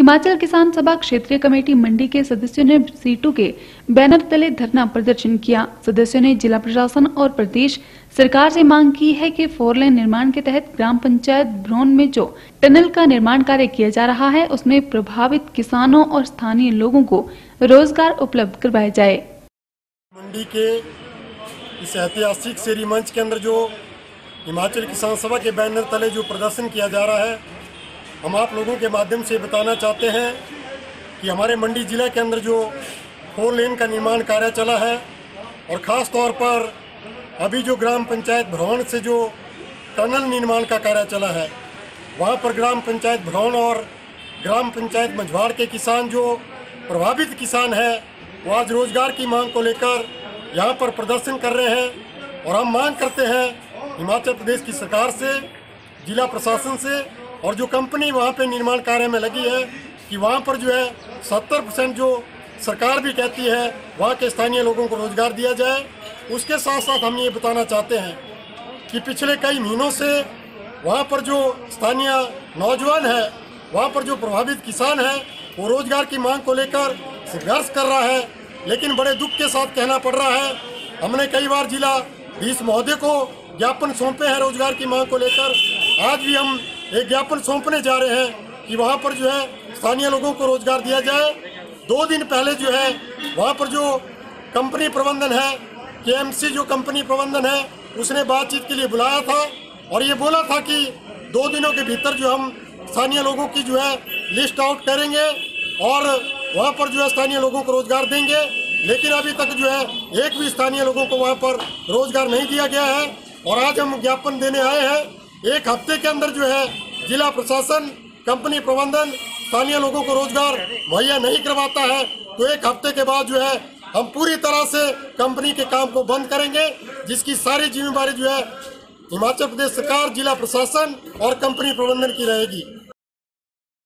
हिमाचल किसान सभा क्षेत्रीय कमेटी मंडी के सदस्यों ने सीटू के बैनर तले धरना प्रदर्शन किया। सदस्यों ने जिला प्रशासन और प्रदेश सरकार से मांग की है कि 4 लेन निर्माण के तहत ग्राम पंचायत भ्रौन में जो टनल का निर्माण कार्य किया जा रहा है उसमें प्रभावित किसानों और स्थानीय लोगों को रोजगार उपलब्ध करवाया जाए। मंडी के इस ऐतिहासिक शेरी मंच के अंदर जो हिमाचल किसान सभा के बैनर तले जो प्रदर्शन किया जा रहा है, हम आप लोगों के माध्यम से बताना चाहते हैं कि हमारे मंडी जिला के अंदर जो 4 लेन का निर्माण कार्य चला है और ख़ास तौर पर अभी जो ग्राम पंचायत भ्रौन से जो टनल निर्माण का कार्य चला है, वहाँ पर ग्राम पंचायत भ्रौन और ग्राम पंचायत मझवाड़ के किसान जो प्रभावित किसान हैं, वो आज रोजगार की मांग को लेकर यहाँ पर प्रदर्शन कर रहे हैं। और हम मांग करते हैं हिमाचल प्रदेश की सरकार से, जिला प्रशासन से और जो कंपनी वहाँ पे निर्माण कार्य में लगी है कि वहाँ पर जो है 70% जो सरकार भी कहती है वहाँ के स्थानीय लोगों को रोजगार दिया जाए। उसके साथ साथ हम ये बताना चाहते हैं कि पिछले कई महीनों से वहाँ पर जो स्थानीय नौजवान है, वहाँ पर जो प्रभावित किसान है, वो रोजगार की मांग को लेकर संघर्ष कर रहा है, लेकिन बड़े दुख के साथ कहना पड़ रहा है। हमने कई बार जिला डीसी महोदय को ज्ञापन सौंपे हैं रोजगार की मांग को लेकर। आज भी हम एक ज्ञापन सौंपने जा रहे हैं कि वहाँ पर जो है स्थानीय लोगों को रोजगार दिया जाए। 2 दिन पहले जो है वहाँ पर जो कंपनी प्रबंधन है, KMC जो कंपनी प्रबंधन है, उसने बातचीत के लिए बुलाया था और ये बोला था कि 2 दिनों के भीतर जो हम स्थानीय लोगों की जो है लिस्ट आउट करेंगे और वहाँ पर जो है स्थानीय लोगों को रोजगार देंगे। लेकिन अभी तक जो है एक भी स्थानीय लोगों को वहाँ पर रोजगार नहीं दिया गया है और आज हम ज्ञापन देने आए हैं। 1 हफ्ते के अंदर जो है जिला प्रशासन, कंपनी प्रबंधन स्थानीय लोगों को रोजगार मुहैया नहीं करवाता है तो 1 हफ्ते के बाद जो है हम पूरी तरह से कंपनी के काम को बंद करेंगे, जिसकी सारी जिम्मेदारी जो है हिमाचल प्रदेश सरकार, जिला प्रशासन और कंपनी प्रबंधन की रहेगी।